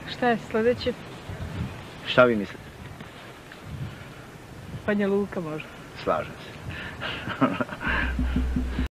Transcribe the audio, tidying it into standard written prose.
Šta je sljedeće? Šta vi mislite? Banja Luka možda. Slažem se.